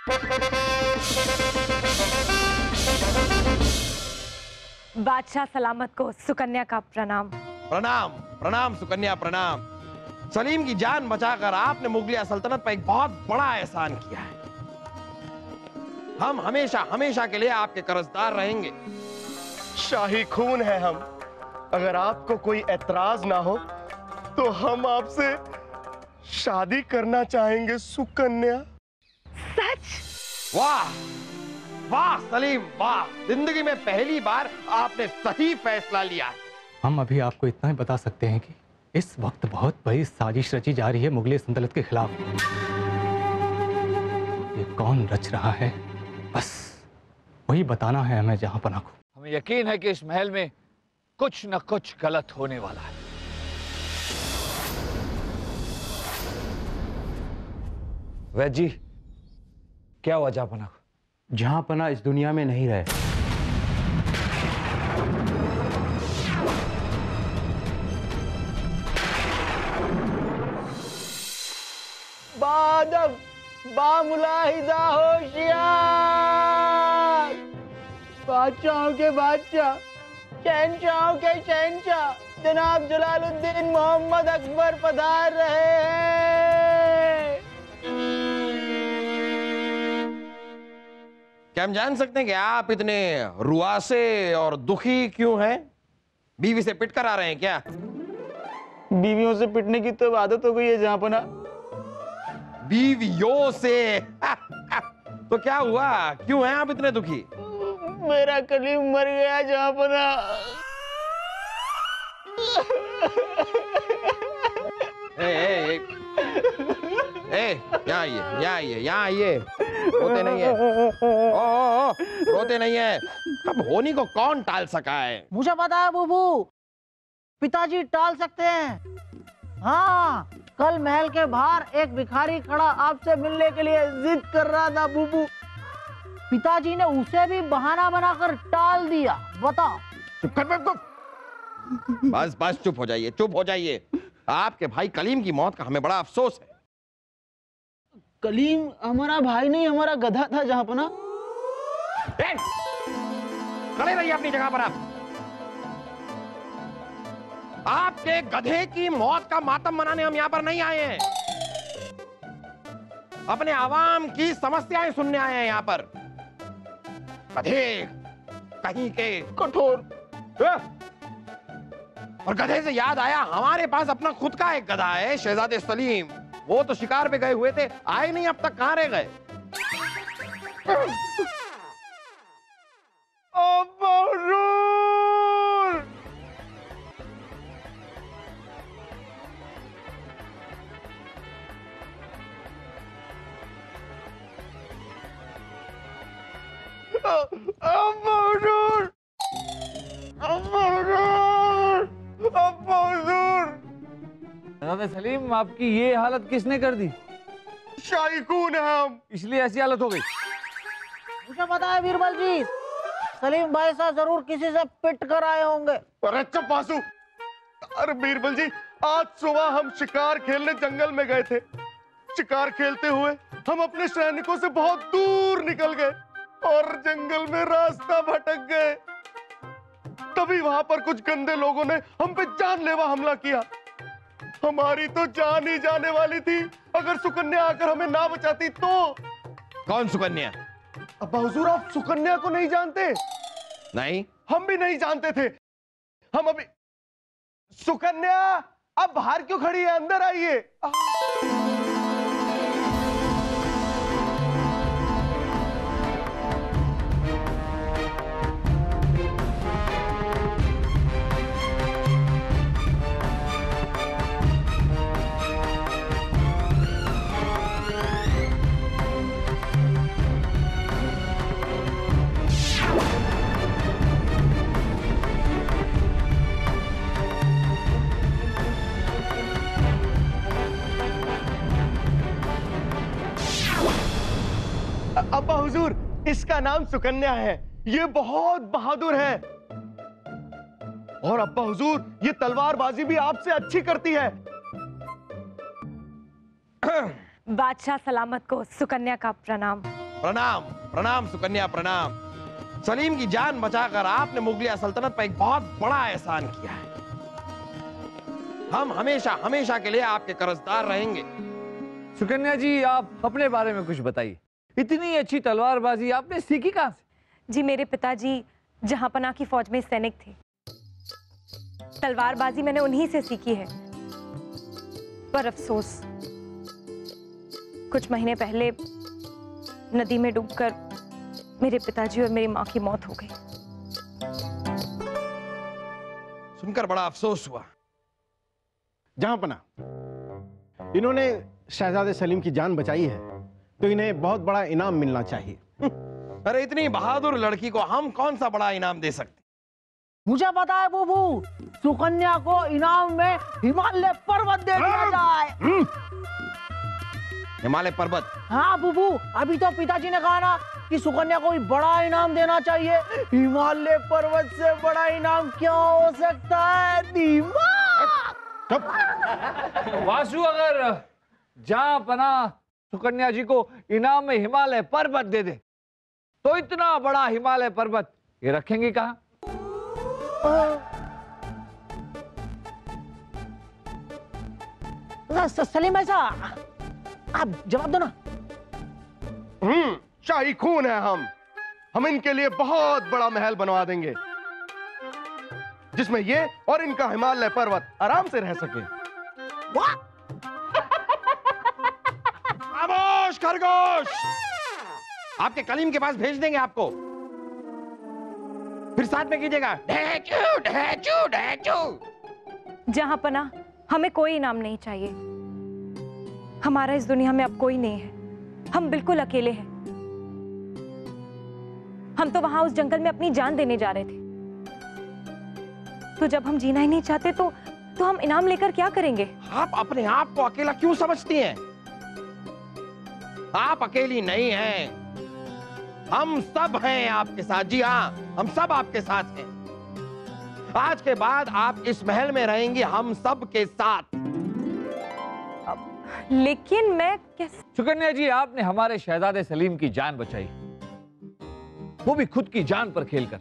बादशाह सलामत को सुकन्या का प्रणाम। प्रणाम प्रणाम सुकन्या प्रणाम। सलीम की जान बचाकर आपने मुगलिया सल्तनत पर एक बहुत बड़ा एहसान किया है। हम हमेशा हमेशा के लिए आपके कर्जदार रहेंगे। शाही खून है हम। अगर आपको कोई एतराज ना हो तो हम आपसे शादी करना चाहेंगे सुकन्या। सच? वाह वाह सलीम वाह, जिंदगी में पहली बार आपने सही फैसला लिया है। हम अभी आपको इतना ही बता सकते हैं कि इस वक्त बहुत बड़ी साजिश रची जा रही है मुगलिया सल्तनत के खिलाफ। ये कौन रच रहा है, बस वही बताना है हमें जहांपना को। हमें यकीन है कि इस महल में कुछ न कुछ गलत होने वाला है। वैद जी, क्या हुआ जहांपना को? जहांपना इस दुनिया में नहीं रहे। बादब बामुलाहिदा होशियार, बादशाहों के बादशाह, शहंशाहों के शहंशाह जनाब जलालुद्दीन मोहम्मद अकबर पधार रहे हैं। क्या हम जान सकते हैं कि आप इतने रुआसे और दुखी क्यों हैं? बीवी से पिट कर आ रहे हैं क्या? बीवियों से पिटने की तो आदत हो गई है जहांपना। बीवियों से? तो क्या हुआ, क्यों हैं आप इतने दुखी? मेरा कलीम मर गया जहांपना। यहाँ आइए। रोते नहीं है। ओ, रोते नहीं है। अब होनी को कौन टाल सका है? मुझे पता है बुबू, पिताजी टाल सकते हैं। हाँ, कल महल के बाहर एक भिखारी खड़ा आपसे मिलने के लिए जिद कर रहा था बुबू। पिताजी ने उसे भी बहाना बनाकर टाल दिया। बताओ। चुप कर बस बस, चुप हो जाइए, चुप हो जाइए। आपके भाई कलीम की मौत का हमें बड़ा अफसोस है। कलीम हमारा भाई नहीं, हमारा गधा था जहांपना। खड़े रहिए अपनी जगह पर। आपके गधे की मौत का मातम मनाने हम यहां पर नहीं आए हैं। अपने आवाम की समस्याएं सुनने आए हैं यहां पर। गधे कहीं के कठोर। और गधे से याद आया, हमारे पास अपना खुद का एक गधा है, शहजादे सलीम। वो तो शिकार पे गए हुए थे, आए नहीं अब तक। कहां रह गए? सलीम, आपकी ये हालत किसने कर दी? शाही खून है हम, इसलिए ऐसी हालत हो गई। मुझे पता है बीरबल जी, सलीम भाई साहब जरूर किसी से पिट कर आए होंगे। अरे चुप बासु। अरे बीरबल जी, आज सुबह हम शिकार खेलने जंगल में गए थे। शिकार खेलते हुए हम अपने सैनिकों से बहुत दूर निकल गए और जंगल में रास्ता भटक गए। तभी वहां पर कुछ गंदे लोगों ने हम पे जानलेवा हमला किया। हमारी तो जान ही जाने वाली थी। अगर सुकन्या आकर हमें ना बचाती तो। कौन सुकन्या? अब्बा हुजूर, आप सुकन्या को नहीं जानते? नहीं, हम भी नहीं जानते थे। हम अभी। सुकन्या, अब बाहर क्यों खड़ी है? अंदर आइए। अब्बा हुजूर, इसका नाम सुकन्या है। ये बहुत बहादुर है। और अब्बा हुजूर, ये तलवारबाजी भी आपसे अच्छी करती है। बादशाह सलामत को सुकन्या का प्रणाम। प्रणाम प्रणाम सुकन्या प्रणाम। सलीम की जान बचाकर आपने मुगलिया सल्तनत पर एक बहुत बड़ा एहसान किया है। हम हमेशा हमेशा के लिए आपके कर्जदार रहेंगे। सुकन्या जी, आप अपने बारे में कुछ बताइए। इतनी अच्छी तलवारबाजी आपने सीखी कहां से? जी मेरे पिताजी जहांपना की फौज में सैनिक थे। तलवारबाजी मैंने उन्हीं से सीखी है। पर अफसोस, कुछ महीने पहले नदी में डूबकर मेरे पिताजी और मेरी माँ की मौत हो गई। सुनकर बड़ा अफसोस हुआ। जहांपना, इन्होंने शहजादे सलीम की जान बचाई है तो इन्हें बहुत बड़ा इनाम मिलना चाहिए। अरे इतनी बहादुर लड़की को हम कौन सा बड़ा इनाम दे सकते? मुझे पता है बुबू, सुकन्या को इनाम में हिमालय पर्वत दे दिया जाए। हिमालय पर्वत? हाँ बुबू, अभी तो पिताजी ने कहा ना कि सुकन्या को बड़ा इनाम देना चाहिए। हिमालय पर्वत से बड़ा इनाम क्या हो सकता है? दिमाग। वासु, अगर जहांपना सुकन्या जी को इनाम में हिमालय पर्वत दे दे तो इतना बड़ा हिमालय पर्वत ये रखेंगे कहां? सलीम ऐसा, आप जवाब दो ना। शाही खून है हम इनके लिए बहुत बड़ा महल बनवा देंगे जिसमें ये और इनका हिमालय पर्वत आराम से रह सके। खामोश खरगोश, आपके कलीम के पास भेज देंगे आपको, फिर साथ में कीजिएगा ढेचू ढेचू ढेचू। जहांपना, हमें कोई इनाम नहीं चाहिए। हमारा इस दुनिया में अब कोई नहीं है। हम बिल्कुल अकेले हैं। हम तो वहां उस जंगल में अपनी जान देने जा रहे थे। तो जब हम जीना ही नहीं चाहते तो हम इनाम लेकर क्या करेंगे? आप अपने आप को अकेला क्यों समझती हैं? आप अकेली नहीं हैं। हम सब हैं आपके साथ। जी हाँ, हम सब आपके साथ हैं। आज के बाद आप इस महल में रहेंगी हम सब के साथ। लेकिन मैं कैसे? सुकन्या जी, आपने हमारे शहजादे सलीम की जान बचाई, वो भी खुद की जान पर खेलकर।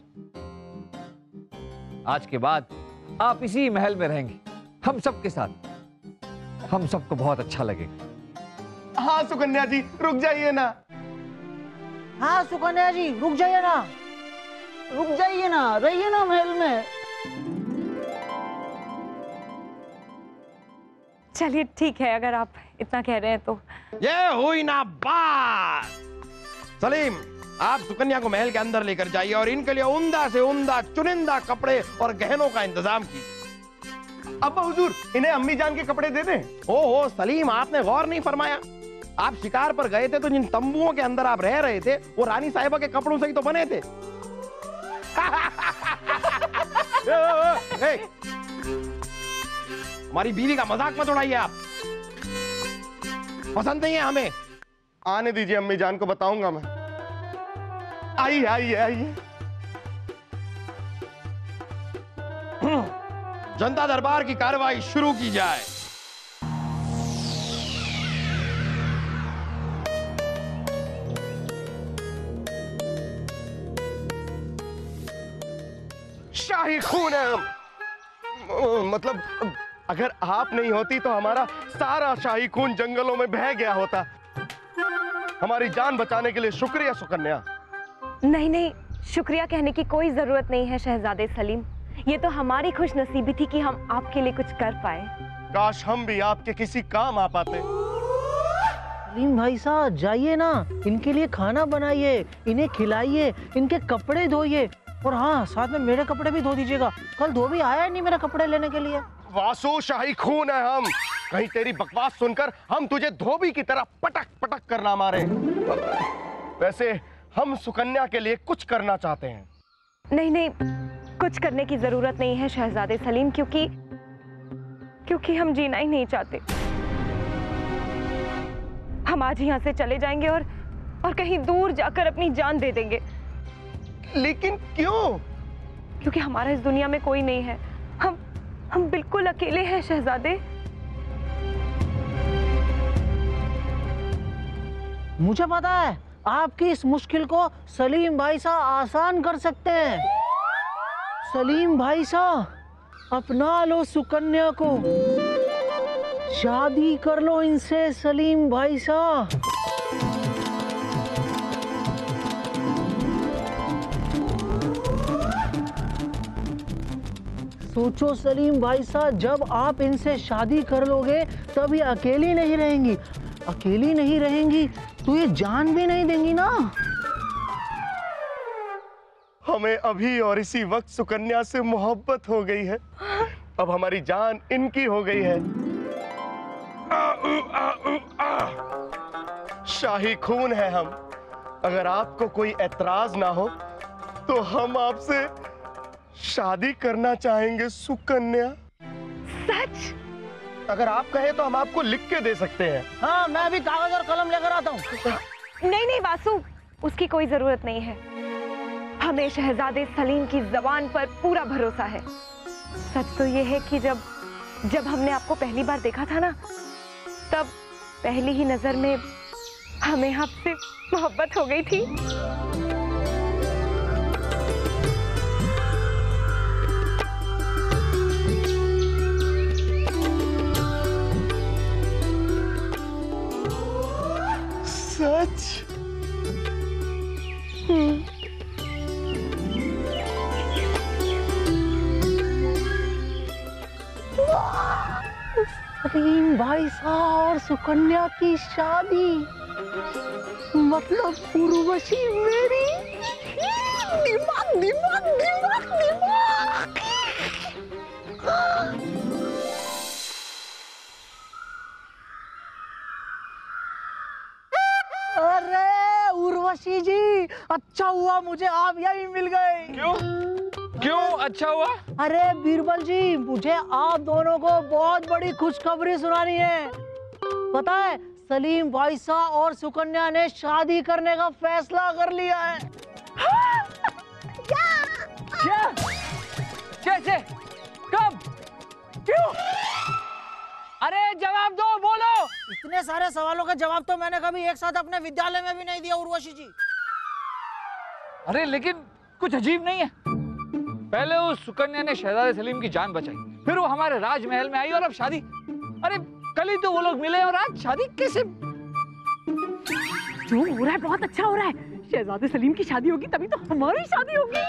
आज के बाद आप इसी महल में रहेंगे हम सब के साथ। हम सबको बहुत अच्छा लगेगा। हाँ सुकन्या जी, रुक जाइए ना। हाँ सुकन्या जी, रुक जाइए ना, रुक जाइए ना, रहिए ना महल में। चलिए ठीक है, अगर आप इतना कह रहे हैं तो। ये हुई ना बात। सलीम, आप सुकन्या को महल के अंदर लेकर जाइए और इनके लिए उम्दा से उम्दा चुनिंदा कपड़े और गहनों का इंतजाम कीजिए। अब्बा हुजूर, इन्हें अम्मी जान के कपड़े दे दें। ओहो सलीम, आपने गौर नहीं फरमाया? आप शिकार पर गए थे तो जिन तंबुओं के अंदर आप रह रहे थे वो रानी साहिबा के कपड़ों से ही तो बने थे। हमारी बीवी का मजाक मत उड़ाइए आप। पसंद नहीं है हमें। आने दीजिए, अम्मी जान को बताऊंगा मैं। आइए आइए आइए। जनता दरबार की कार्रवाई शुरू की जाए। शाही खून है हम। मतलब अगर आप नहीं होती तो हमारा सारा शाही खून जंगलों में बह गया होता। हमारी जान बचाने के लिए शुक्रिया सुकन्या। नहीं नहीं, शुक्रिया कहने की कोई जरूरत नहीं है शहजादे सलीम। ये तो हमारी खुशनसीबी थी कि हम आपके लिए कुछ कर पाए। काश हम भी आपके किसी काम आ पाते। सलीम भाई साहब, जाइए ना, इनके लिए खाना बनाइए, इन्हें खिलाइए, इनके कपड़े धोइए, और हाँ, साथ में मेरे कपड़े भी धो दीजिएगा। कल धोबी आया नहीं मेरे कपड़े लेने के लिए। वासु, शाही खून है हम। कहीं तेरी बकवास सुनकर हम तुझे धोबी की तरह पटक पटक कर ना मारे। वैसे हम सुकन्या के लिए कुछ करना चाहते हैं। नहीं नहीं, कुछ करने की जरूरत नहीं है शहजादे सलीम, क्योंकि हम जीना ही नहीं चाहते। हम आज यहाँ से चले जाएंगे और कहीं दूर जाकर अपनी जान दे देंगे। लेकिन क्यों? क्योंकि हमारा इस दुनिया में कोई नहीं है। हम बिल्कुल अकेले हैं शहजादे। मुझे पता है आपकी इस मुश्किल को सलीम भाई साहब आसान कर सकते हैं। सलीम भाई साहब, अपना लो सुकन्या को, शादी कर लो इनसे सलीम भाई साहब। सोचो सलीम भाई साहब, जब आप इनसे शादी कर लोगे तब ये अकेली नहीं रहेंगी। अकेली नहीं रहेंगी तो ये जान भी नहीं देंगी ना। हमें अभी और इसी वक्त सुकन्या से मोहब्बत हो गई है। अब हमारी जान इनकी हो गई है। शाही खून है हम। अगर आपको कोई एतराज ना हो तो हम आपसे शादी करना चाहेंगे सुकन्या। सच? अगर आप कहें तो हम आपको लिख के दे सकते हैं। हाँ, मैं भी कागज और कलम लेकर आता हूँ। नहीं नहीं वासु, उसकी कोई जरूरत नहीं है। हमें शहजादे सलीम की जबान पर पूरा भरोसा है। सच तो ये है कि जब हमने आपको पहली बार देखा था ना, तब पहली ही नजर में हमें आपसे मोहब्बत हो गई थी। सच? सलीम भाई साहब और सुकन्या की शादी, मतलब उर्वशी मेरी। दिमाग दिमाग दिमाग दिमाग। अरे उर्वशी जी, अच्छा हुआ मुझे आप यहीं मिल गए। क्यों अच्छा हुआ? अरे बीरबल जी, मुझे आप दोनों को बहुत बड़ी खुशखबरी सुनानी है। पता है, सलीम भाई साहब और सुकन्या ने शादी करने का फैसला कर लिया है। क्या? कैसे? कब? क्यों? अरे जवाब दो, बोलो। इतने सारे सवालों का जवाब तो मैंने कभी एक साथ अपने विद्यालय में भी नहीं दिया उर्वशी जी। अरे लेकिन कुछ अजीब नहीं है? पहले उस सुकन्या ने शहजादे सलीम की जान बचाई, फिर वो हमारे राजमहल में आई और अब शादी। अरे कल ही तो वो लोग मिले और आज शादी कैसे? जो हो रहा है बहुत अच्छा हो रहा है। शहजादे सलीम की शादी होगी तभी तो हमारी शादी होगी।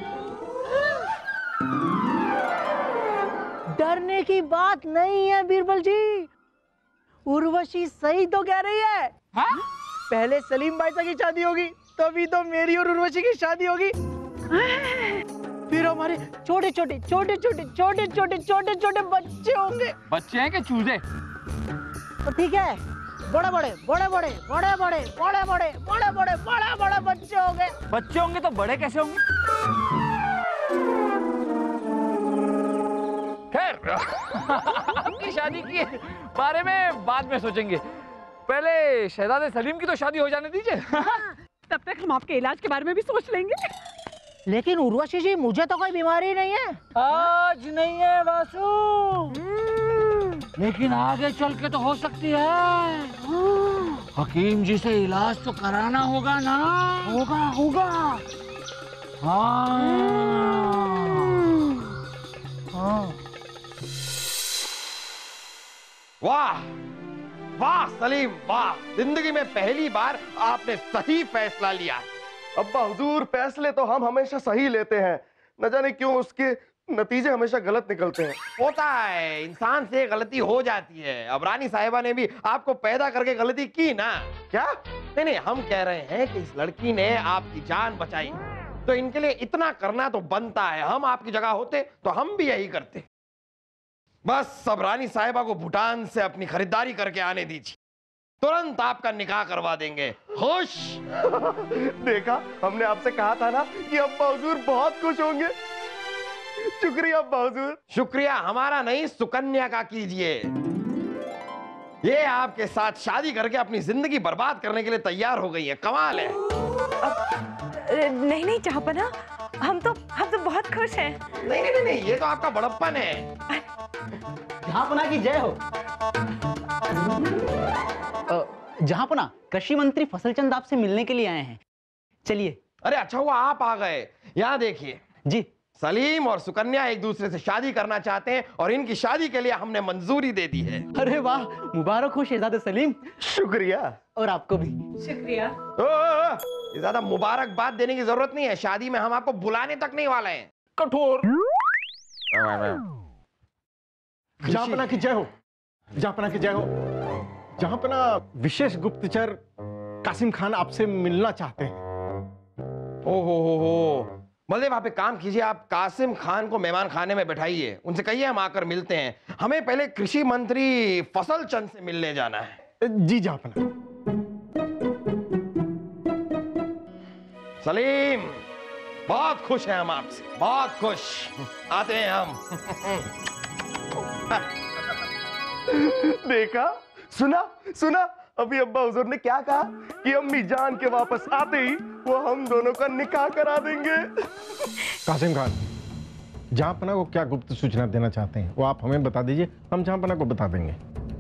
डरने की बात नहीं है बीरबल जी, उर्वशी सही तो कह रही है। हाँ? पहले सलीम भाई साहब की शादी होगी, तभी तो मेरी और उर्वशी की शादी होगी। फिर हमारे छोटे छोटे छोटे छोटे छोटे छोटे छोटे छोटे बच्चे होंगे। बच्चे हैं कि चूजे? तो ठीक है, बड़े बड़े बड़े बड़े बड़े बड़े बड़े बड़े बड़े बड़े बड़े बड़े बच्चे होंगे। बच्चे होंगे तो बड़े कैसे होंगे? खैर आपकी शादी के बारे में बाद में सोचेंगे, पहले शहजादे सलीम की तो शादी हो जाने दीजिए। तब तक हम आपके इलाज के बारे में भी सोच लेंगे। लेकिन उर्वशी जी, मुझे तो कोई बीमारी नहीं है। आज नहीं है वासु, लेकिन आगे चल के तो हो सकती है। हकीम जी से इलाज तो कराना होगा ना। होगा होगा। हाँ हाँ। वाह वाह सलीम वाह, जिंदगी में पहली बार आपने सही फैसला लिया। अब्बा हुजूर, फैसले तो हम हमेशा सही लेते हैं, न जाने क्यों उसके नतीजे हमेशा गलत निकलते हैं। होता है, इंसान से गलती हो जाती है। अब रानी साहिबा ने भी आपको पैदा करके गलती की ना। क्या? नहीं, हम कह रहे हैं कि इस लड़की ने आपकी जान बचाई, तो इनके लिए इतना करना तो बनता है। हम आपकी जगह होते तो हम भी यही करते। बस अब रानी साहिबा को भूटान से अपनी खरीदारी करके आने दीजिए, तुरंत आपका निकाह करवा देंगे। खुश? देखा, हमने आपसे कहा था ना कि अब्बा हुजूर बहुत खुश होंगे। शुक्रिया अब्बा हुजूर। शुक्रिया हमारा नहीं, सुकन्या का कीजिए। ये आपके साथ शादी करके अपनी जिंदगी बर्बाद करने के लिए तैयार हो गई है। कमाल है। नहीं नहीं जहाँपना, हम तो बहुत खुश हैं। नहीं नहीं नहीं, ये तो आपका बड़प्पन है। जहाँपना की जय हो। जहाँपना कृषि मंत्री फसलचंद आपसे मिलने के लिए आए हैं। चलिए। अरे अच्छा हुआ आप आ गए। यहाँ देखिए जी। सलीम और सुकन्या एक दूसरे से शादी करना चाहते हैं और इनकी शादी के लिए हमने मंजूरी दे दी है। अरे वाह, मुबारक हो शहजादे सलीम। शुक्रिया। और आपको भी शुक्रिया। ये ज्यादा मुबारकबाद देने की जरूरत नहीं है, शादी में हम आपको बुलाने तक नहीं वाले हैं। कठोर। जहाँपना की जय हो, जहाँपना की जय हो। जहाँपना विशेष गुप्तचर कासिम खान आपसे मिलना चाहते हैं। ओहो बलदेव, आप एक काम कीजिए, आप कासिम खान को मेहमान खाने में बैठाइए, उनसे कहिए हम आकर मिलते हैं। हमें पहले कृषि मंत्री फसल चंद से मिलने जाना है। जी जहाँपना। सलीम, बहुत खुश हैं हम आपसे, बहुत खुश। आते हैं हम। देखा, सुना सुना, अभी अब्बा हुजूर ने क्या कहा कि अम्मी जान के वापस आते ही वो हम दोनों का निकाह करा देंगे। कासिम खान, जहाँपना को क्या गुप्त सूचना देना चाहते हैं वो आप हमें बता दीजिए, हम जहाँपना को बता देंगे।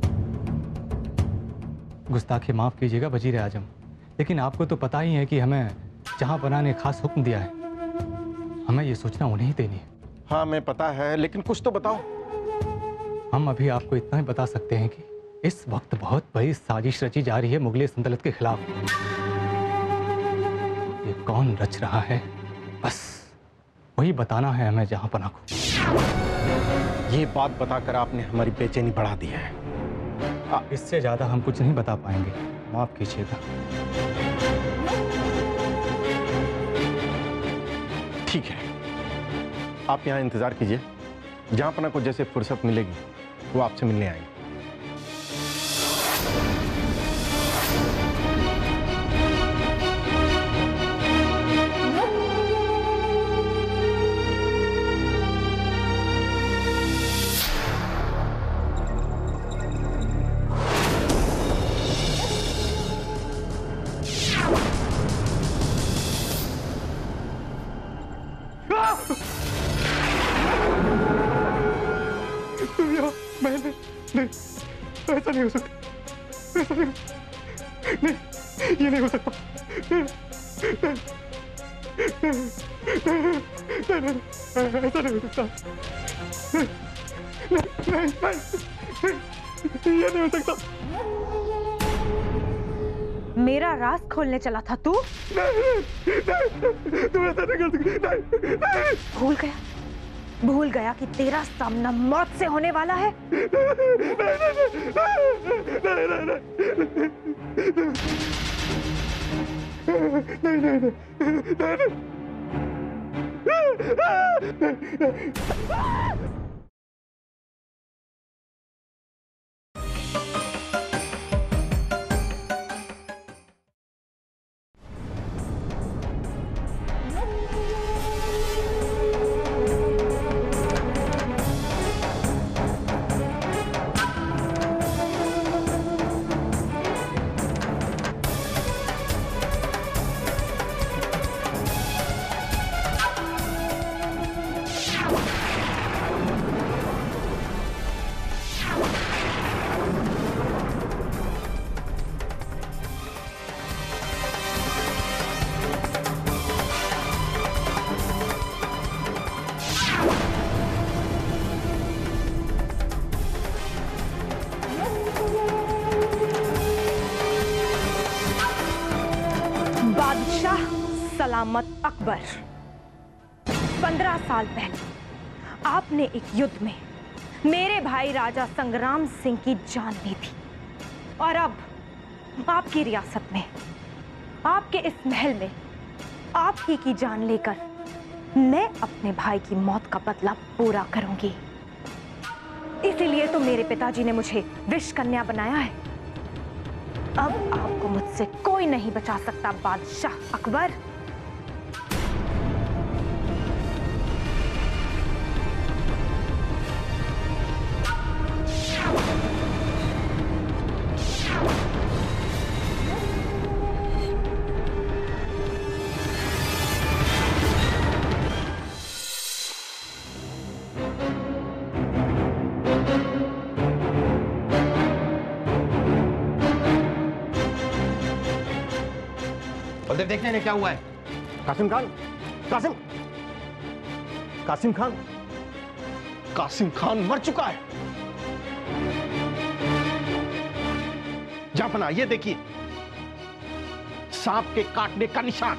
गुस्ताखी माफ कीजिएगा वजीर आजम, लेकिन आपको तो पता ही है कि हमें जहाँपना ने खास हुक्म दिया है, हमें ये सूचना उन्हें ही देनी है। हाँ मैं पता है, लेकिन कुछ तो बताओ। हम अभी आपको इतना ही बता सकते हैं कि इस वक्त बहुत बड़ी साजिश रची जा रही है मुगल सल्तनत के खिलाफ। ये कौन रच रहा है, बस वही बताना है हमें जहाँपना को। ये बात बताकर आपने हमारी बेचैनी बढ़ा दी है। इससे ज्यादा हम कुछ नहीं बता पाएंगे, माफ कीजिएगा। ठीक है, आप यहाँ इंतजार कीजिए, जहाँपना को जैसे फुर्सत मिलेगी वो आपसे मिलने आएंगे। ऐसा नहीं हो सकता, ऐसा नहीं, नहीं, ये नहीं हो सकता। ऐसा नहीं हो सकता, ये नहीं हो सकता। मेरा राज खोलने चला था तू? तुम ऐसा नहीं कर सकती। भूल गया कि तेरा सामना मौत से होने वाला है। बादशाह सलामत अकबर, 15 साल पहले आपने एक युद्ध में मेरे भाई राजा संग्राम सिंह की जान ली थी और अब आपकी रियासत में, आपके इस महल में आप ही की जान लेकर मैं अपने भाई की मौत का बदला पूरा करूंगी। इसीलिए तो मेरे पिताजी ने मुझे विष कन्या बनाया है। अब आपको मुझसे कोई नहीं बचा सकता बादशाह अकबर। बलदेव देखने ने क्या हुआ है? कासिम खान, कासिम कासिम खान, कासिम खान मर चुका है। जापना ये देखिए, सांप के काटने का निशान।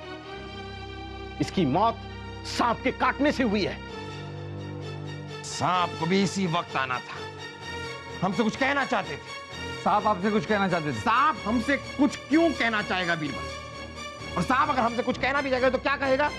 इसकी मौत सांप के काटने से हुई है। सांप को भी इसी वक्त आना था। हमसे कुछ कहना चाहते थे। साहब आपसे कुछ कहना चाहते थे? सांप हमसे कुछ क्यों कहना चाहेगा बीरबल? और सांप अगर हमसे कुछ कहना भी चाहेगा तो क्या कहेगा?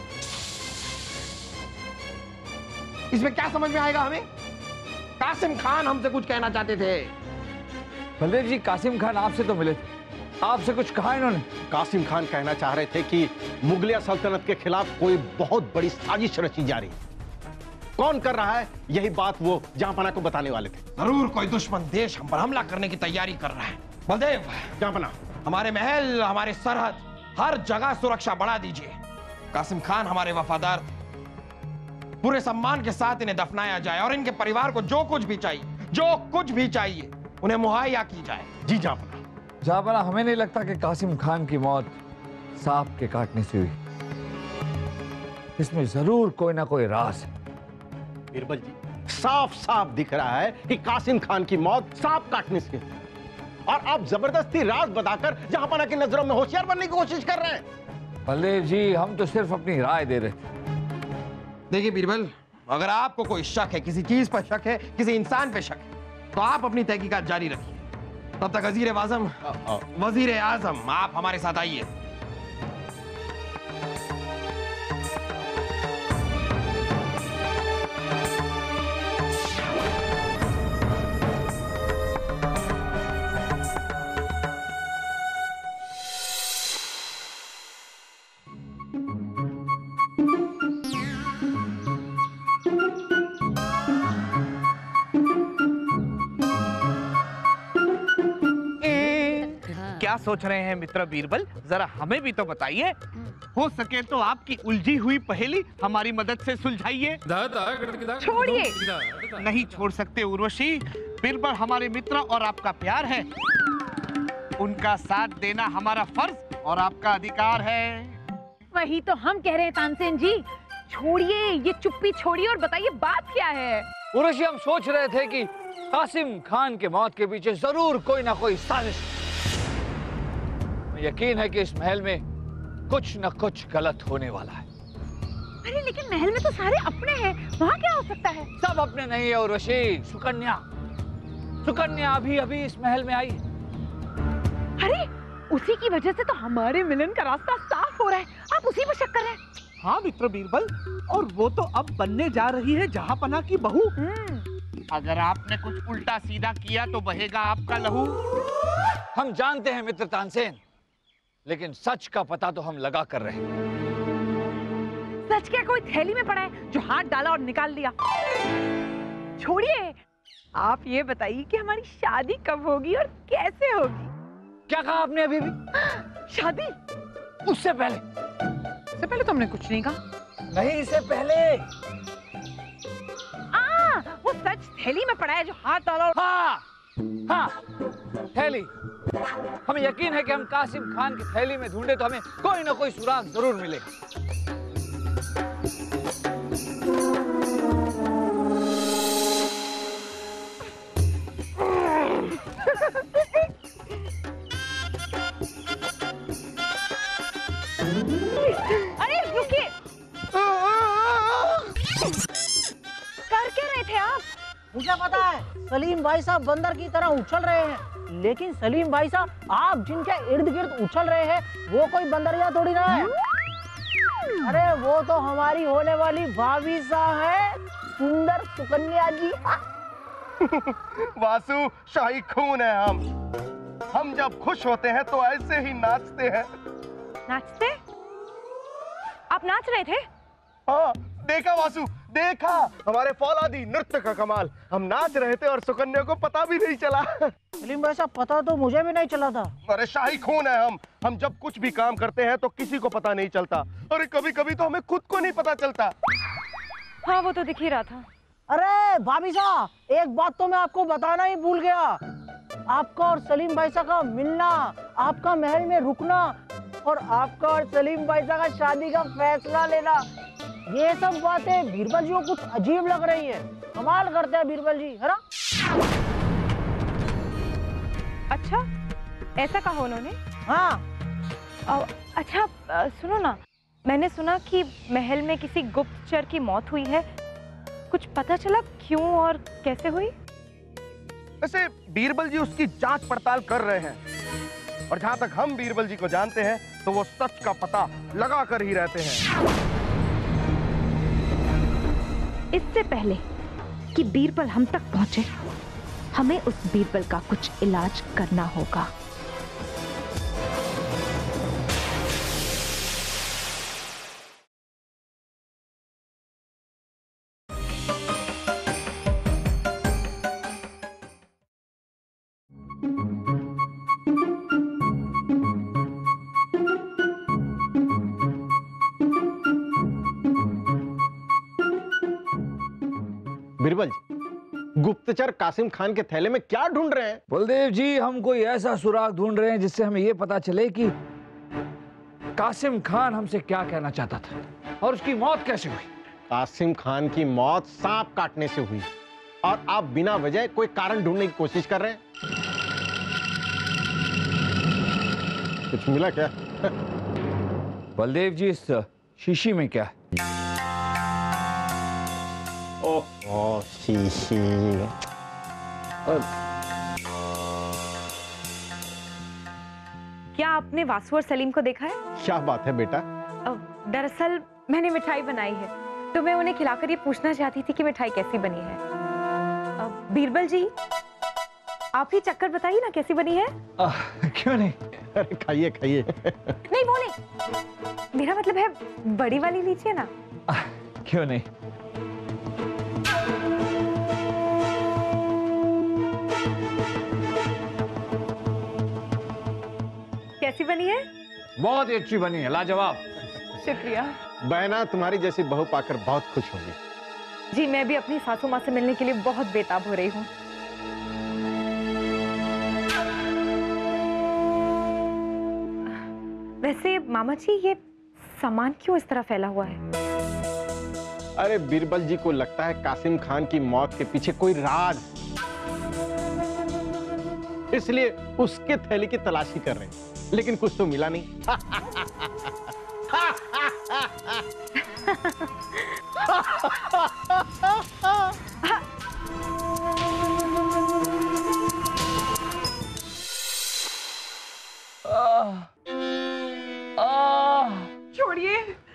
इसमें क्या समझ में आएगा हमें? कासिम खान हमसे कुछ कहना चाहते थे। बलदेव जी, कासिम खान आपसे तो मिले थे, आपसे कुछ कहा इन्होंने? कासिम खान कहना चाह रहे थे कि मुगलिया सल्तनत के खिलाफ कोई बहुत बड़ी साजिश रची जा रही है। कौन कर रहा है, यही बात वो जहांपना को बताने वाले थे। जरूर कोई दुश्मन देश हम पर हमला करने की तैयारी कर रहा है। बलदेव, जहांपना, हमारे महल, हमारे सरहद, हर जगह सुरक्षा बढ़ा दीजिए। कासिम खान हमारे वफादार थे। पूरे सम्मान के साथ इन्हें दफनाया जाए और इनके परिवार को जो कुछ भी चाहिए उन्हें मुहैया की जाए। जी जहांपना। जहांपना, हमें नहीं लगता कि कासिम खान की मौत सांप के काटने से हुई। इसमें जरूर कोई ना कोई राज है। बीरबल जी, साफ साफ दिख रहा है कि कासिम खान की मौत सांप काटने से, और आप जबरदस्ती राज बताकर जहांपना की नजरों में होशियार बनने की कोशिश कर रहे हैं। बलदेव जी, हम तो सिर्फ अपनी राय दे रहे थे। देखिए बीरबल, अगर आपको कोई शक है, किसी चीज पर शक है, किसी इंसान पे शक है, तो आप अपनी तहकीकात जारी रखिए। तब तक वजीर आजम आप हमारे साथ आइए। क्या सोच रहे हैं मित्र बीरबल, जरा हमें भी तो बताइए। हो सके तो आपकी उलझी हुई पहेली हमारी मदद से सुलझाइए। छोड़िए। नहीं छोड़ सकते उर्वशी, बीरबल हमारे मित्र और आपका प्यार है। उनका साथ देना हमारा फर्ज और आपका अधिकार है। वही तो हम कह रहे हैं तानसेन जी, छोड़िए ये चुप्पी, छोड़िए और बताइए बात क्या है। उर्वशी, हम सोच रहे थे कि कासिम खान के मौत के पीछे जरूर कोई ना कोई साजिश। यकीन है कि इस महल में कुछ न कुछ गलत होने वाला है। अरे लेकिन महल में तो सारे अपने हैं, वहाँ क्या हो सकता है? सब अपने नहीं है उर्वशी। सुकन्या अभी इस महल में आई। अरे उसी की वजह से तो हमारे मिलन का रास्ता साफ हो रहा है। आप उसी पर शक कर रहे हैं? हाँ मित्र बीरबल, और वो तो अब बनने जा रही है जहांपना की बहू। अगर आपने कुछ उल्टा सीधा किया तो बहेगा आपका लहू। हम जानते हैं मित्र तानसेन, लेकिन सच का पता तो हम लगा कर रहे हैं। सच क्या कोई थैली में पड़ा है जो हाथ डाला और निकाल लिया? छोड़िए, आप ये बताइए कि हमारी शादी कब होगी और कैसे होगी? क्या कहा आपने अभी भी? शादी? उससे पहले? इससे पहले तो हमने कुछ नहीं कहा। नहीं, इससे पहले। वो सच थैली में पड़ा है जो हाथ डाला और... हाँ, थैली। हमें यकीन है कि हम कासिम खान की थैली में ढूंढे तो हमें कोई ना कोई सुराग जरूर मिलेगा। अरे रुकिए, कर क्या रहे थे आप? मुझे पता है, सलीम भाई साहब बंदर की तरह उछल रहे हैं, लेकिन सलीम भाई साहब आप जिनके इर्द गिर्द उछल रहे हैं वो कोई बंदरिया थोड़ी ना है। अरे वो तो हमारी होने वाली भाभी साहब है, सुंदर सुकन्या जी। वासु, शाही खून है हम जब खुश होते हैं तो ऐसे ही नाचते हैं। नाचते? आप नाच रहे थे? हाँ, देखा वासु, देखा हमारे फौलादी नृत्य का कमाल। हम नाच रहे थे और सुकन्या को पता भी नहीं चला। सलीम भाई साहब, पता तो मुझे भी नहीं चला था। अरे शाही खून है हम जब कुछ भी काम करते हैं तो किसी को पता नहीं चलता। अरे कभी कभी तो हमें खुद को नहीं पता चलता। हाँ, वो तो दिख ही रहा था। अरे भाभी साहब, एक बात तो मैं आपको बताना ही भूल गया। आपका और सलीम भाई साहब का मिलना, आपका महल में रुकना और आपका और सलीम भाई साहब का शादी का फैसला लेना, ये सब बातें बीरबल जी को कुछ अजीब लग रही है। कमाल करते हैं बीरबल जी, है ना? अच्छा, ऐसा कहा उन्होंने? हाँ। अच्छा, सुनो ना, मैंने सुना कि महल में किसी गुप्तचर की मौत हुई है। कुछ पता चला क्यों और कैसे हुई? वैसे बीरबल जी उसकी जांच पड़ताल कर रहे हैं, और जहां तक हम बीरबल जी को जानते हैं तो वो सच का पता लगा कर ही रहते हैं। इससे पहले कि बीरबल हम तक पहुंचे, हमें उस बीरबल का कुछ इलाज करना होगा। बीरबल जी, गुप्तचर कासिम खान के थैले में क्या ढूंढ रहे हैं? बलदेव जी, हम कोई ऐसा सुराग ढूंढ रहे हैं जिससे हमें यह पता चले कि कासिम खान हमसे क्या कहना चाहता था और उसकी मौत कैसे हुई। कासिम खान की मौत सांप काटने से हुई, और आप बिना वजह कोई कारण ढूंढने की कोशिश कर रहे हैं। कुछ मिला क्या? बलदेव जी, इस शीशी में क्या है? ओह, शीशी। क्या आपने वासु और सलीम को देखा है? क्या बात है बेटा? दरअसल मैंने मिठाई बनाई है, तो मैं उन्हें खिलाकर ये पूछना चाहती थी कि मिठाई कैसी बनी है। बीरबल जी, आप ही चक्कर बताइए ना कैसी बनी है। क्यों नहीं? अरे खाइए खाइए। नहीं, वो नहीं, मेरा मतलब है बड़ी वाली लीजिए ना। क्यों नहीं? कैसी बनी है? बहुत ही अच्छी बनी है, लाजवाब। शुक्रिया। बहना तुम्हारी जैसी बहू पाकर बहुत खुश होगी। जी, मैं भी अपनी सासू माँ से मिलने के लिए बहुत बेताब हो रही हूँ। वैसे मामा जी, ये सामान क्यों इस तरह फैला हुआ है? अरे बीरबल जी को लगता है कासिम खान की मौत के पीछे कोई राज, इसलिए उसके थैले की तलाशी कर रहे हैं, लेकिन कुछ तो मिला नहीं। छोड़िए।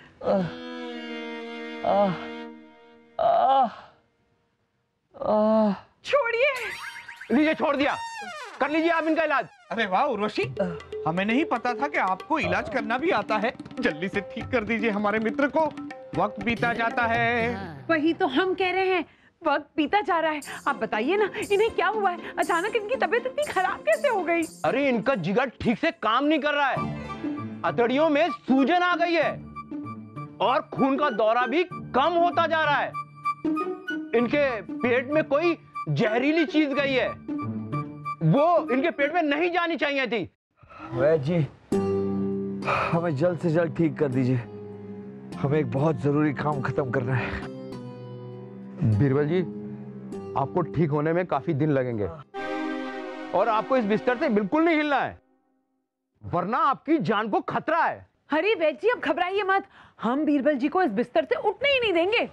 छोड़िए। लीजिए, छोड़ दिया। कर लीजिए आप इनका इलाज। अरे वाह उर्वशी, हमें नहीं पता था कि आपको इलाज करना भी आता है। जल्दी से ठीक कर दीजिए हमारे मित्र को, वक्त बीता जाता है। वही तो हम कह रहे हैं, वक्त बीता जा रहा है। आप बताइए ना, इन्हें क्या हुआ है? अचानक इनकी तबीयत इतनी खराब कैसे हो गई? अरे इनका जिगर ठीक से काम नहीं कर रहा है, अतड़ियों में सूजन आ गई है और खून का दौरा भी कम होता जा रहा है। इनके पेट में कोई जहरीली चीज गई है, वो इनके पेट में नहीं जानी चाहिए थी। वैद्य जी, हमें जल्द से जल्द ठीक कर दीजिए, हमें एक बहुत जरूरी काम खत्म करना है। बीरबल जी, आपको ठीक होने में काफी दिन लगेंगे और आपको इस बिस्तर से बिल्कुल नहीं हिलना है, वरना आपकी जान को खतरा है। अरे वैद्य जी, अब घबराइए मत, हम बीरबल जी को इस बिस्तर से उठने ही नहीं देंगे।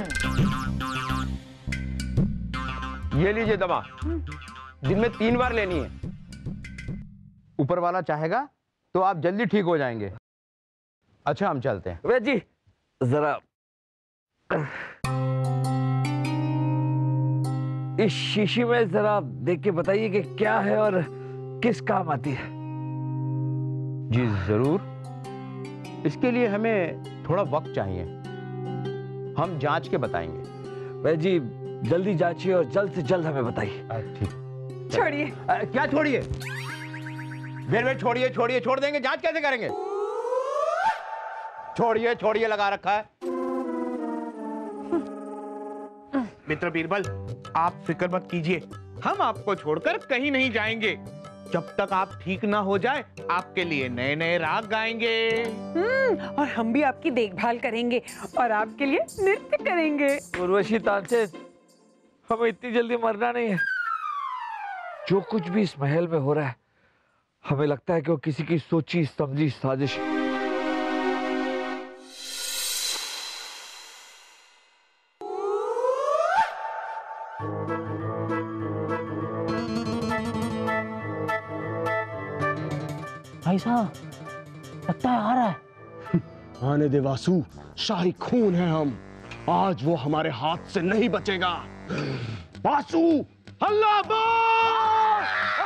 ये लीजिए दवा, दिन में 3 बार लेनी है। ऊपर वाला चाहेगा तो आप जल्दी ठीक हो जाएंगे। अच्छा, हम चलते हैं। वैद्य जी, जरा इस शीशी में जरा देख के बताइए कि क्या है और किस काम आती है। जी जरूर, इसके लिए हमें थोड़ा वक्त चाहिए, हम जांच के बताएंगे। वैद्य जी, जल्दी जांचिए और जल्द से जल्द हमें बताइए। ठीक। छोड़िए। क्या छोड़िए? फिर छोड़िए छोड़िए, छोड़ देंगे, जांच कैसे करेंगे? छोड़िए छोड़िए लगा रखा है। मित्र बीरबल, आप फिक्र मत कीजिए, हम आपको छोड़कर कहीं नहीं जाएंगे। जब तक आप ठीक ना हो जाए आपके लिए नए नए राग गाएंगे। और हम भी आपकी देखभाल करेंगे और आपके लिए नृत्य करेंगे। उर्वशी तानसेन, हमें इतनी जल्दी मरना नहीं है। जो कुछ भी इस महल में हो रहा है, हमें लगता है कि वो किसी की सोची समझी साजिश है। भाई साहब, लगता है आ रहा है। आने दे वासु, शाही खून है हम, आज वो हमारे हाथ से नहीं बचेगा। वासु, अल्लाह बार!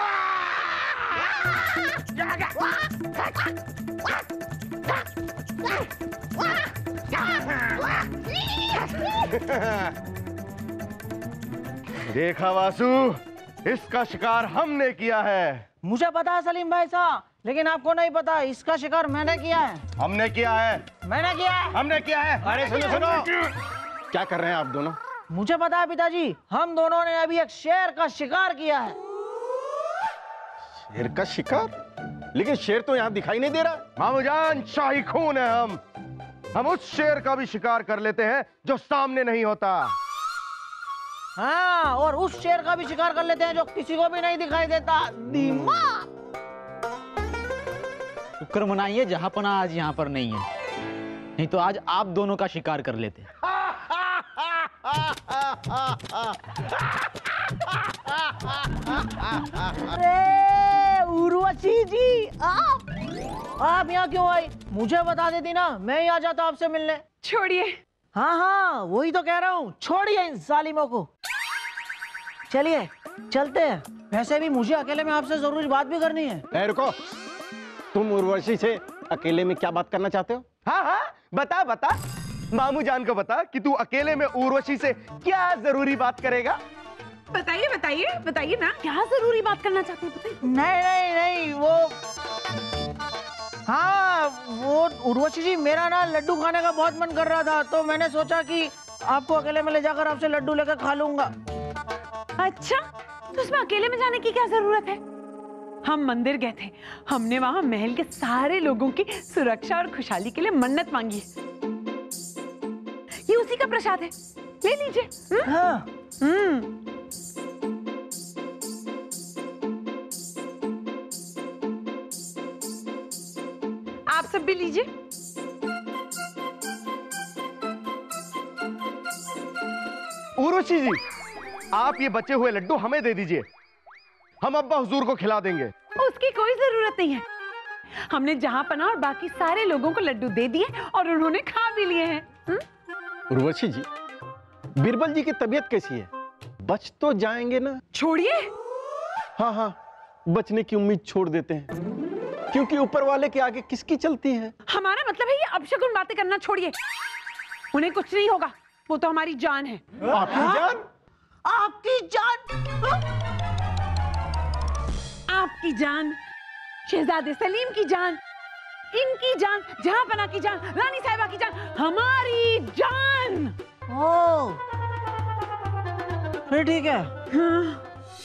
देखा वासु, इसका शिकार हमने किया है। मुझे पता है सलीम भाई साहब, लेकिन आपको नहीं पता, इसका शिकार मैंने किया है। हमने किया है। मैंने किया है। हमने किया है। अरे सुनो सुनो, क्या कर रहे हैं आप दोनों? मुझे पता है पिताजी, हम दोनों ने अभी एक शेर का शिकार किया है। शेर का शिकार? लेकिन शेर तो यहाँ दिखाई नहीं दे रहा। मामूजान, शाही खून है हम उस शेर का भी शिकार कर लेते हैं जो सामने नहीं होता। हाँ, और उस शेर का भी शिकार कर लेते हैं जो किसी को भी नहीं दिखाई देता। दिमाग। शुक्र मनाइए जहां पना आज यहाँ पर नहीं है, नहीं तो आज आप दोनों का शिकार कर लेते। अरे उर्वशी जी, आप यहाँ क्यों आई? मुझे बता देती ना, मैं ही आ जाता आपसे मिलने। छोड़िए। हाँ हाँ, वही तो कह रहा हूँ, छोड़िए इन जालिमों को। चलिए चलते हैं, वैसे भी मुझे अकेले में आपसे जरूरी बात भी करनी है। रुको, तुम उर्वशी से अकेले में क्या बात करना चाहते हो? हाँ हाँ, बता बता, मामू जान को बता कि तू अकेले में उर्वशी से क्या जरूरी बात करेगा। बताइए बताइए बताइए ना, क्या जरूरी बात करना चाहते हैं बताइए। नहीं नहीं नहीं, वो उर्वशी जी, मेरा ना लड्डू खाने का बहुत मन कर रहा था, तो मैंने सोचा कि आपको अकेले में ले जाकर आपसे लड्डू लेकर खा लूंगा। अच्छा, तो उसमें अकेले में जाने की क्या जरूरत है? हम मंदिर गए थे, हमने वहां महल के सारे लोगों की सुरक्षा और खुशहाली के लिए मन्नत मांगी। ये उसी का प्रसाद है, ले लीजिए। हाँ। आप सब भी लीजिए। उर्वशी जी, आप ये बचे हुए लड्डू हमें दे दीजिए, हम अब्बा हुजूर को खिला देंगे। उसकी कोई जरूरत नहीं है, हमने जहां पना और बाकी सारे लोगों को लड्डू दे दिए और उन्होंने खा भी लिए हैं। उर्वशी जी, बीरबल जी की तबीयत कैसी है? बच तो जाएंगे ना? छोड़िए। हाँ हाँ, बचने की उम्मीद छोड़ देते हैं, क्योंकि ऊपर वाले के आगे किसकी चलती है? हमारा मतलब है ये अपशकुन बातें करना छोड़िए। उन्हें कुछ नहीं होगा, वो तो हमारी जान है। आपकी जान? आपकी जान? आपकी जान, शहजादे सलीम की जान, इनकी जान, जहांपना की जान, रानी साहिबा की जान, हमारी जान। ओ, फिर ठीक है। हाँ।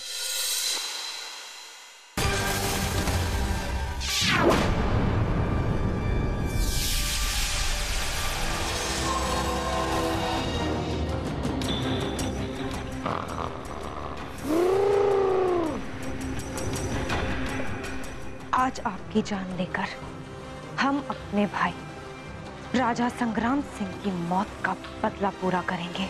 आज आपकी जान लेकर हम अपने भाई राजा संग्राम सिंह की मौत का बदला पूरा करेंगे।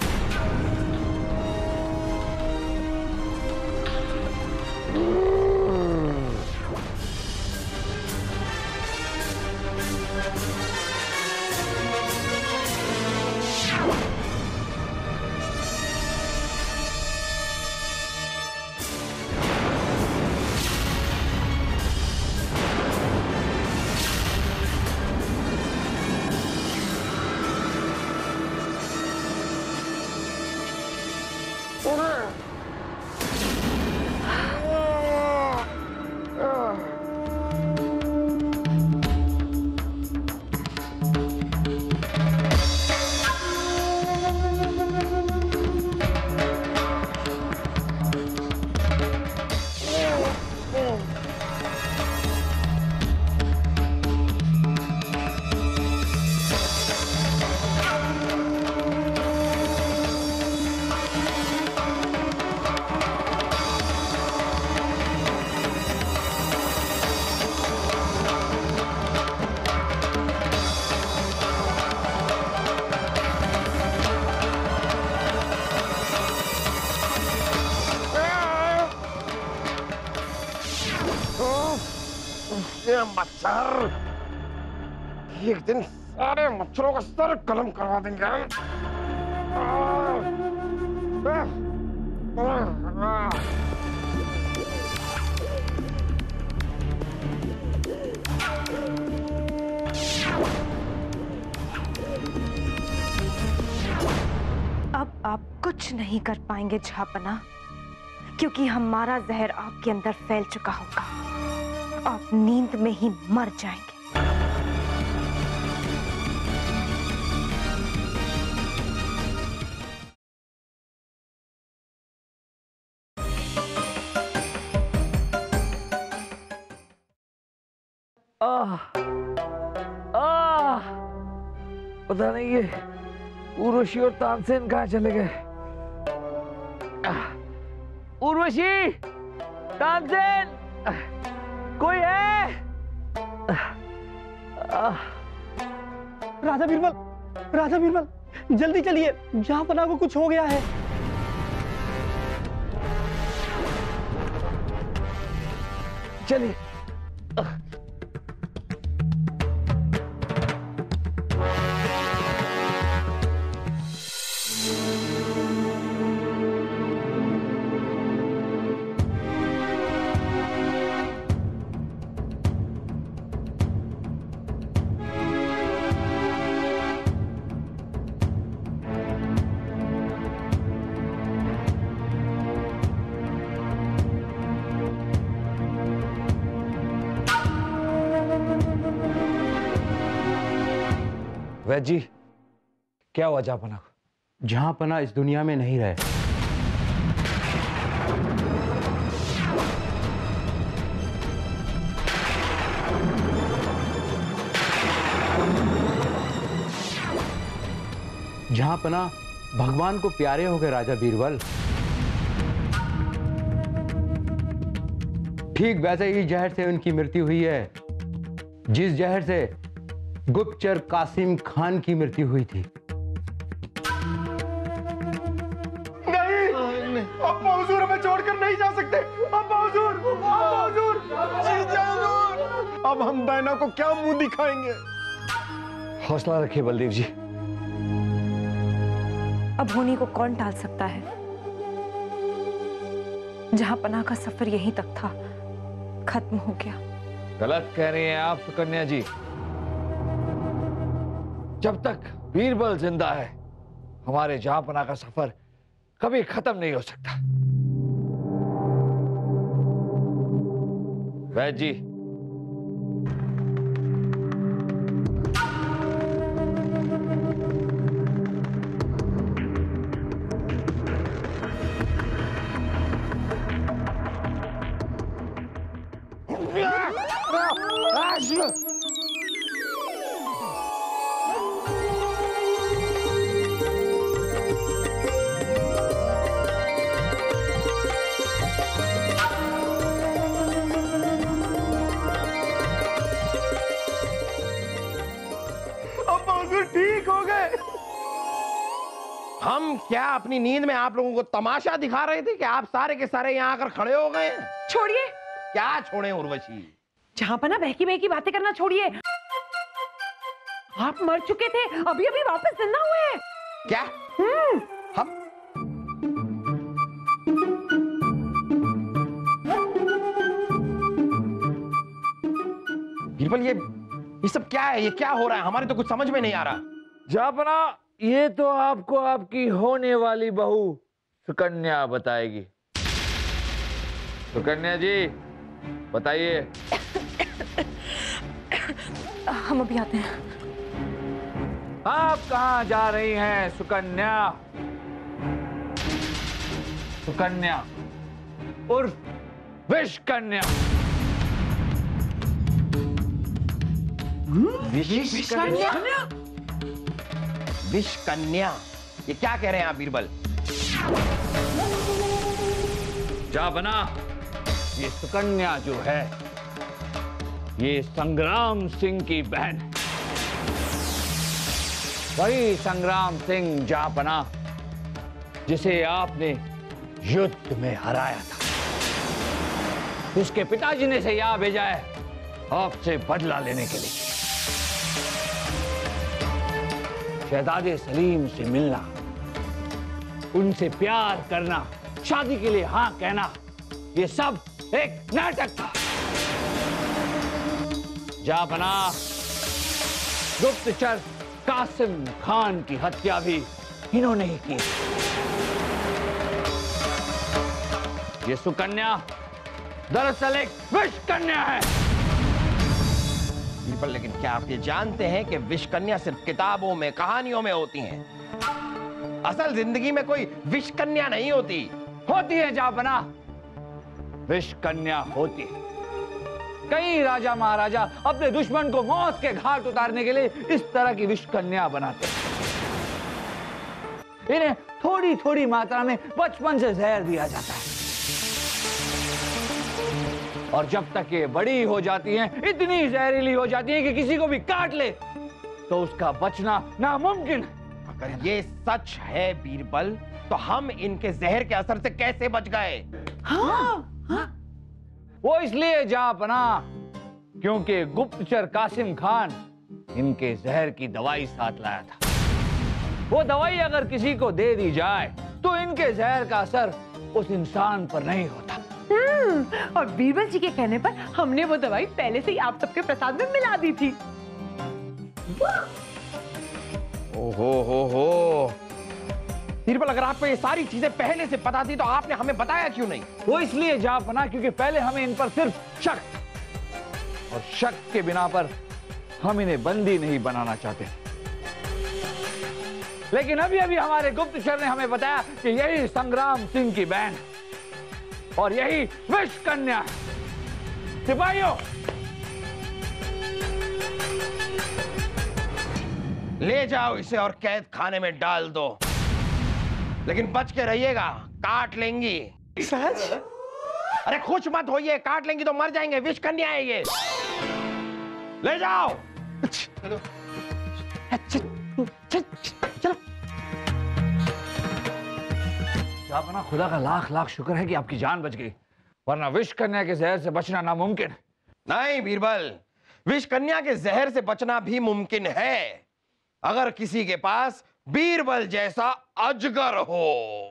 ये मच्छर, एक दिन सारे मच्छरों का सर कलम करवा देंगे हम। अब आप कुछ नहीं कर पाएंगे जहाँपना, क्योंकि हमारा जहर आपके अंदर फैल चुका होगा। आप नींद में ही मर जाएंगे। पता नहीं ये उर्वशी और तानसेन कहाँ चले गए। उर्वशी, तानसेन, कोई है? राजा बीरबल, राजा बीरबल, जल्दी चलिए, जहाँपना को कुछ हो गया है। चलिए। वैद्य जी, क्या हुआ जहाँपना को? जहाँपना इस दुनिया में नहीं रहे। जहाँपना भगवान को प्यारे हो गए राजा बीरबल। ठीक वैसे ही जहर से उनकी मृत्यु हुई है, जिस जहर से गुप्तचर कासिम खान की मृत्यु हुई थी। नहीं, अब हुजूर हमें छोड़कर नहीं जा सकते। अब हुजूर, अब हम बैना को क्या मुंह दिखाएंगे? हौसला रखिए बलदेव जी। अब होनी को कौन टाल सकता है? जहाँपना का सफर यहीं तक था, खत्म हो गया। गलत कह रही हैं आप सुकन्या जी। जब तक बीरबल जिंदा है, हमारे जहाँपना का सफर कभी खत्म नहीं हो सकता। वैद्य जी, हम क्या अपनी नींद में आप लोगों को तमाशा दिखा रहे थे कि आप सारे के सारे यहाँ आकर खड़े हो गए? छोड़िए। क्या छोड़े उर्वशी? जहाँपना बहकी बहकी बातें करना छोड़िए। आप मर चुके थे, अभी अभी वापस जिंदा हुए हैं। क्या? हम बीरबल, ये सब क्या है? ये क्या हो रहा है? हमारे तो कुछ समझ में नहीं आ रहा। जहाँपना, ये तो आपको आपकी होने वाली बहू सुकन्या बताएगी। सुकन्या जी, बताइए। हम अभी आते हैं। आप कहाँ जा रही हैं सुकन्या? सुकन्या उर्फ विषकन्या। विषकन्या? विषकन्या? ये क्या कह रहे हैं आप बीरबल? जहाँपना, ये सुकन्या जो है, ये संग्राम सिंह की बहन है। वही संग्राम सिंह जहाँपना जिसे आपने युद्ध में हराया था। उसके पिताजी ने इसे यहाँ भेजा है आपसे बदला लेने के लिए। शहजादे सलीम से मिलना, उनसे प्यार करना, शादी के लिए हाँ कहना, ये सब एक नाटक था। जहांपनाह, गुप्तचर कासिम खान की हत्या भी इन्होंने ही की। ये सुकन्या दरअसल एक विष कन्या है। बीरबल, लेकिन क्या आप ये जानते हैं कि विष कन्या सिर्फ किताबों में, कहानियों में होती हैं? असल जिंदगी में कोई विष कन्या नहीं होती। होती है जहांपनाह, विष कन्या होती है। कई राजा महाराजा अपने दुश्मन को मौत के घाट उतारने के लिए इस तरह की विष कन्या बनाते हैं। इन्हें थोड़ी थोड़ी मात्रा में बचपन से जहर दिया जाता है, और जब तक ये बड़ी हो जाती हैं, इतनी जहरीली हो जाती हैं कि किसी को भी काट ले तो उसका बचना नामुमकिन है। अगर ये सच है बीरबल, तो हम इनके जहर के असर से कैसे बच गए? वो इसलिए जहांपनाह क्योंकि गुप्तचर कासिम खान इनके जहर की दवाई साथ लाया था। वो दवाई अगर किसी को दे दी जाए तो इनके जहर का असर उस इंसान पर नहीं होता। और बीरबल जी के कहने पर हमने वो दवाई पहले से ही आप सबके प्रसाद में मिला दी थी। ओहो बीरबल, अगर आपको ये सारी चीजें पहले से पता थी तो आपने हमें बताया क्यों नहीं? वो इसलिए जहांपनाह क्योंकि पहले हमें इन पर सिर्फ शक था, और शक के बिना पर हम इन्हें बंदी नहीं बनाना चाहते। लेकिन अभी अभी हमारे गुप्तचर ने हमें बताया कि यही संग्राम सिंह की बहन है और यही विष कन्या है। सिपाहियों, ले जाओ इसे और कैद खाने में डाल दो, लेकिन बच के रहिएगा, काट लेंगी। सच? अरे खुश मत होइए, काट लेंगी तो मर जाएंगे, विष कन्या है ये। ले जाओ। चलो चलो। जहांपनाह, खुदा का लाख लाख शुक्र है कि आपकी जान बच गई, वरना विष कन्या के जहर से बचना नामुमकिन है। नहीं बीरबल, विष कन्या के जहर से बचना भी मुमकिन है अगर किसी के पास बीरबल जैसा अजगर हो।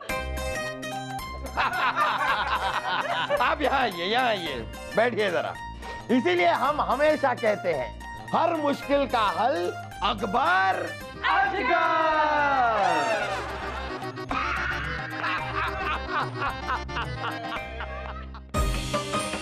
आप यहाँ आइए, बैठिए जरा। इसीलिए हम हमेशा कहते हैं, हर मुश्किल का हल अकबर अजगर।